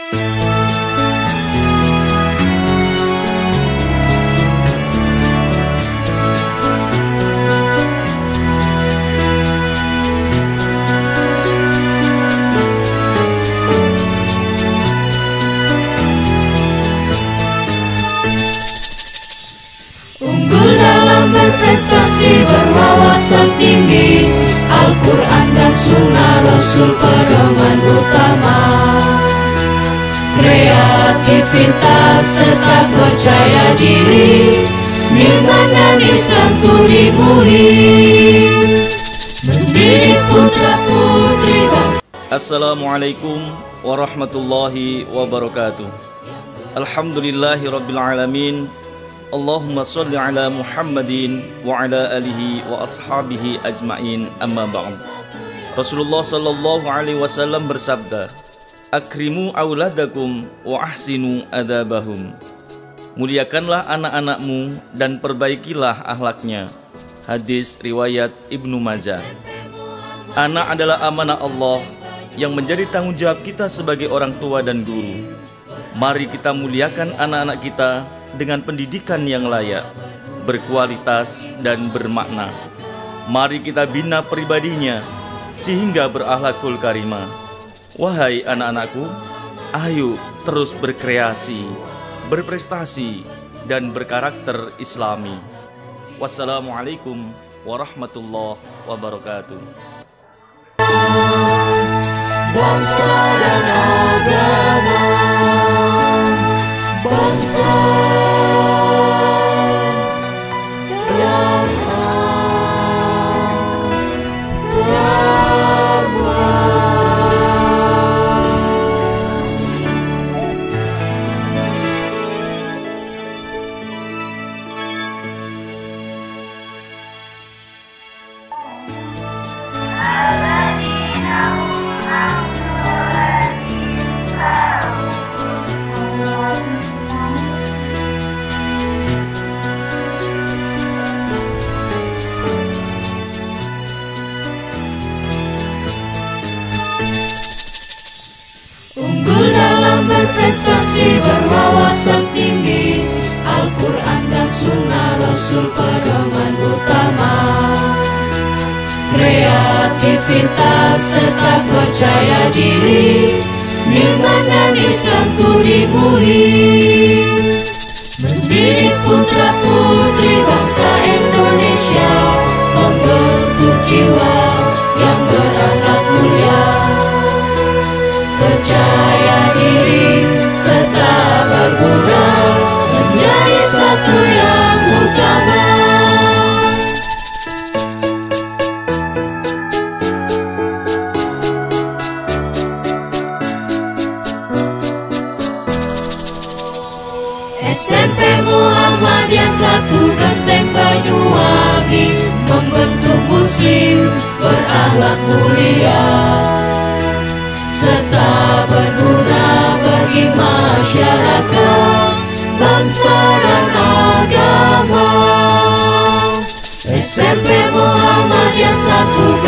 Berprestasi, berwawasan tinggi, Al-Quran dan Sunnah Rasul pedoman utama. Kreativitas serta percaya diri, iman dan Islam ku dimuhi, mendidik putra putri bangsa. Assalamualaikum warahmatullahi wabarakatuh. Alhamdulillahirabbil alamin. Allahumma sholli ala Muhammadin wa ala alihi wa ashabihi ajma'in, amma ba'd. Rasulullah sallallahu alaihi wasallam bersabda, "Akrimu auladakum wa ahsinu adabahum." Muliakanlah anak-anakmu dan perbaikilah akhlaknya. Hadis riwayat Ibnu Majah. Anak adalah amanah Allah yang menjadi tanggung jawab kita sebagai orang tua dan guru. Mari kita muliakan anak-anak kita dengan pendidikan yang layak, berkualitas dan bermakna. Mari kita bina pribadinya sehingga berakhlakul karimah. Wahai anak-anakku, ayo terus berkreasi, berprestasi dan berkarakter Islami. Wassalamualaikum warahmatullahi wabarakatuh. Bangsa dan agama, bangsa berprestasi, berwawasan tinggi, Al-Quran dan Sunnah Rasul pedoman utama. Kreativitas serta percaya diri, iman dan Islam ku dimuhi, mendidik putra putri bangsa Indonesia, membentuk jiwa yang berakhlak mulia, percaya diri serta berguna, menjadi satu yang utama. SMP Muhammadiyah 1 Genteng Banyuwangi membentuk muslim berakhlak mulia serta berguna bagi masyarakat, bangsa dan agama. SMP Muhammadiyah 1